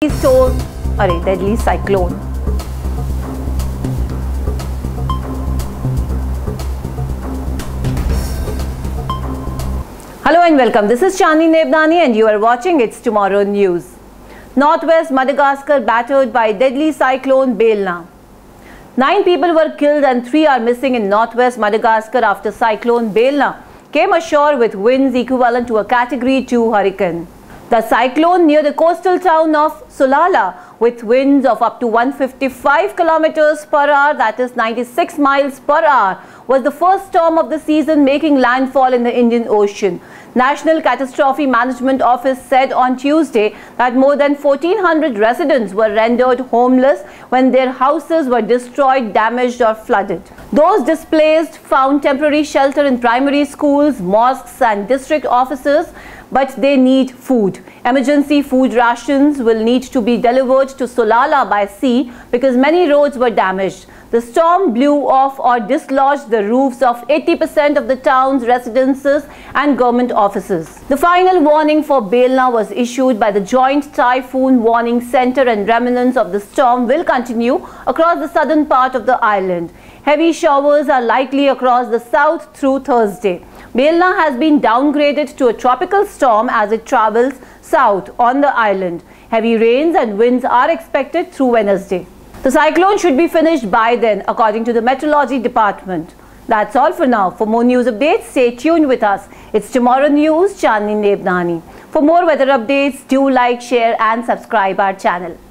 storm, deadly cyclone. Hello and welcome. This is Chandni Nebdani and you are watching It's Tomorrow News. Northwest Madagascar battered by deadly cyclone Belna. 9 people were killed and 3 are missing in northwest Madagascar after cyclone Belna came ashore with winds equivalent to a Category 2 hurricane. The cyclone near the coastal town of Soalala with winds of up to 155 kilometers per hour, that is 96 miles per hour, was the first storm of the season making landfall in the Indian Ocean. National Catastrophe Management Office said on Tuesday that more than 1,400 residents were rendered homeless when their houses were destroyed, damaged or flooded. Those displaced found temporary shelter in primary schools, mosques and district offices, but they need food. Emergency food rations will need to be delivered to Soalala by sea because many roads were damaged. The storm blew off or dislodged the roofs of 80% of the town's residences and government offices. The final warning for Belna was issued by the Joint Typhoon Warning Center, and remnants of the storm will continue across the southern part of the island. Heavy showers are likely across the south through Thursday. Belna has been downgraded to a tropical storm as it travels south on the island. Heavy rains and winds are expected through Wednesday. The cyclone should be finished by then, according to the Meteorology Department. That's all for now. For more news updates, stay tuned with us. It's Tomorrow News, Chandni Nebdani. For more weather updates, do like, share and subscribe our channel.